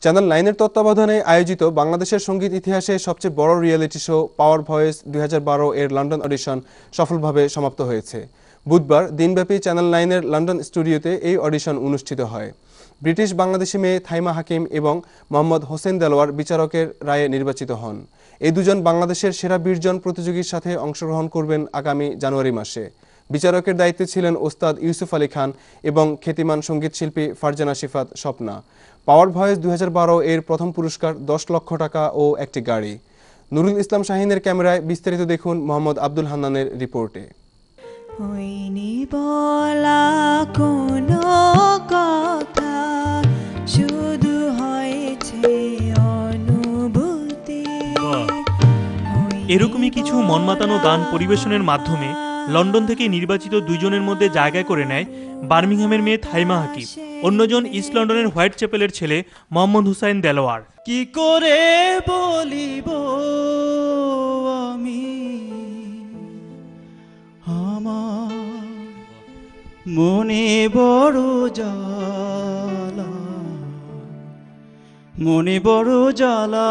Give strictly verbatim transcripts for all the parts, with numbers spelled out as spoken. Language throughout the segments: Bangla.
চ্যানেল নাইনের তত্ত্বাবধানে আয়োজিত বাংলাদেশের সঙ্গীত ইতিহাসে সবচেয়ে বড় রিয়েলিটি শো পাওয়ার ভয়েস দুই হাজার বারো এর লন্ডন অডিশন সফলভাবে সমাপ্ত হয়েছে। বুধবার দিনব্যাপী চ্যানেল নাইনের লন্ডন স্টুডিওতে এই অডিশন অনুষ্ঠিত হয়। ব্রিটিশ বাংলাদেশি মেয়ে থাইমা হাকিম এবং মোহাম্মদ হোসেন দেলোয়ার বিচারকের রায়ে নির্বাচিত হন। এই দুজন বাংলাদেশের সেরা বিশ জন প্রতিযোগীর সাথে অংশগ্রহণ করবেন আগামী জানুয়ারি মাসে। বিচারকের দায়িত্বে ছিলেন ওস্তাদ ইউসুফ আলী খান এবং খ্যাতিমান সঙ্গীতশিল্পী ফারজানা শিফাত স্বপ্না। পাওয়ার ভয়েস দুই হাজার বারো এর প্রথম পুরস্কার দশ লক্ষ টাকা ও একটি গাড়ি। নুরুল ইসলাম শাহিনের ক্যামেরায় বিস্তারিত দেখুন মোহাম্মদ আব্দুল হান্নানের রিপোর্টে। হয়নি বলা কোনো কথা, শুধু হয়েছে অনুভূতি। এরকমই কিছু মনমাতানো গান পরিবেশনের মাধ্যমে লন্ডন থেকে নির্বাচিত দুইজনের মধ্যে জায়গায় করে নেয় বার্মিংহামের মেয়ে থাইমা হাকিম, অন্যজন ইস্ট লন্ডনের হোয়াইট চ্যাপেলের ছেলে মোহাম্মদ হুসাইন দেলোয়ার। কি করে বলিব আমি আমার মনে বড় জ্বালা, মনে বড় জ্বালা।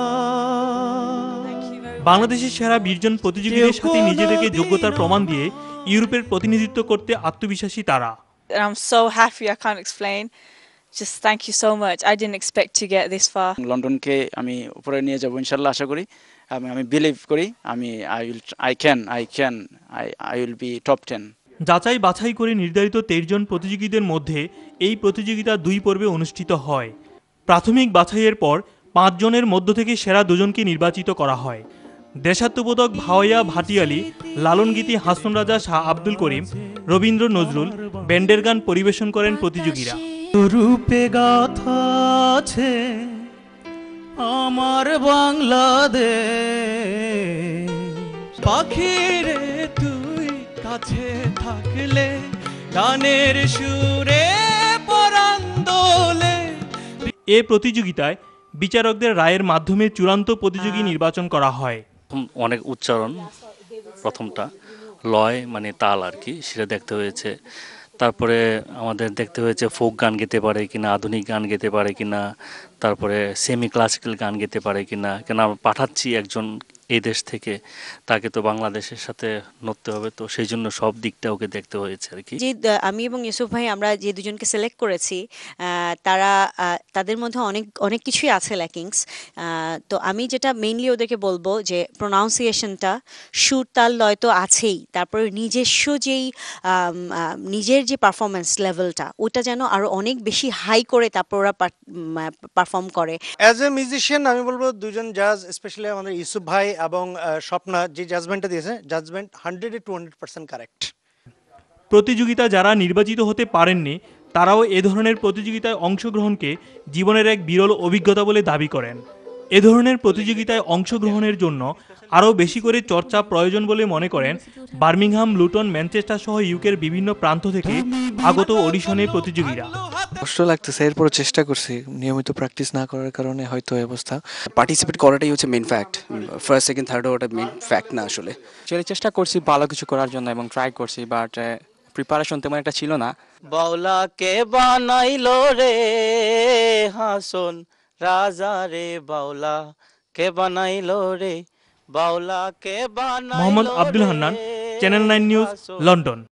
বাংলাদেশের সেরা বিশ জন প্রতিযোগীদের সাথে নিজেদেরকে যোগ্যতার প্রমাণ দিয়ে ইউরোপের প্রতিনিধিত্ব করতে আত্মবিশ্বাসী তারা। I'm so happy I can't explain. Just thank you so much. I didn't expect to get this far. লন্ডনকে আমি উপরে নিয়ে যাব ইনশাআল্লাহ, আশা করি। আমি আমি বিলিভ করি আমি I will I can I can I I will be top ten. যাচাই বাছাই করে নির্ধারিত তেইশ জন প্রতিযোগীদের মধ্যে এই প্রতিযোগিতা দুই পর্বে অনুষ্ঠিত হয়। প্রাথমিক বাছাইয়ের পর পাঁচ জনের মধ্য থেকে সেরা দুজনকে নির্বাচিত করা হয়। দেশাত্মবোধক ভাওয়াইয়া ভাটিয়ালি, লালন গীতি হাসন রাজা শাহ আব্দুল করিম, রবীন্দ্র নজরুল ব্যান্ডের গান পরিবেশন করেন প্রতিযোগীরা। রূপে গাথা আছে আমার বাংলাদেশ, পাখিরে তুই কাছে থাকলে গানের সুরে পরাণ দোলে। এ প্রতিযোগিতায় বিচারকদের রায়ের মাধ্যমে চূড়ান্ত প্রতিযোগী নির্বাচন করা হয়। অনেক উচ্চারণ, প্রথমটা লয় মানে তাল আর কি, সেটা দেখতে হয়েছে। তারপরে আমাদের দেখতে হয়েছে ফোক গান গেতে পারে কিনা, আধুনিক গান গেতে পারে কিনা, তারপরে সেমি ক্লাসিক্যাল গান গেতে পারে কিনা। কেন পাঠাচ্ছি একজন এই দেশ থেকে, তাকে তো বাংলাদেশের সাথে নড়তে হবে, তো সেই জন্য সব দিকটা ওকে দেখতে হয়েছে আর কি। যে আমি এবং ইউসুফ ভাই আমরা যে দুজনকে সিলেক্ট করেছি, তারা তাদের মধ্যে অনেক অনেক কিছুই আছে ল্যাকিংস। তো আমি যেটা মেইনলি ওদেরকে বলবো যে প্রোনাউন্সিয়েশনটা, সুর তাল লয় তো আছেই, তারপরে নিজস্ব যেই নিজের যে পারফরমেন্স লেভেলটা, ওটা যেন আরো অনেক বেশি হাই করে তারপর ওরা পারফর্ম করে। অ্যাজ এ মিউজিশিয়ান আমি বলবো দুজন জাজ, স্পেশালি আমাদের ইউসুফ ভাই এবং স্বপ্না যে জাজমেন্টটা দিয়েছে, জাজমেন্ট হান্ড্রেডে টু হান্ড্রেড পার্সেন্ট কারেক্ট। প্রতিযোগিতা যারা নির্বাচিত হতে পারেননি তারাও এ ধরনের প্রতিযোগিতায় অংশগ্রহণকে জীবনের এক বিরল অভিজ্ঞতা বলে দাবি করেন। এ ধরনের প্রতিযোগিতায় অংশগ্রহণের জন্য আরও বেশি করে চর্চা প্রয়োজন বলে মনে করেন বার্মিংহাম, লুটন, ম্যানচেস্টার সহ ইউকের বিভিন্ন প্রান্ত থেকে আগত অডিশনের প্রতিযোগীরা। কষ্ট লাগতেছে, এরপর চেষ্টা করছি, নিয়মিত প্র্যাকটিস না করার কারণে হয়তো এই অবস্থা। পার্টিসিপেট করাটাই হচ্ছে main fact, first second third ওটা মেইন ফ্যাক্ট না আসলে। আসলে চেষ্টা করছি ভালো কিছু করার জন্য এবং ট্রাই করছি, বাট প্রিপারেশন তেমন একটা ছিল না। বাউলাকে বানাইলো রে হাসন রাজা রে, বাউলা কে বানাইলো রে, বাউলা কে বানাইলো। Mohammad Abdul Hannan, channel nine news, London.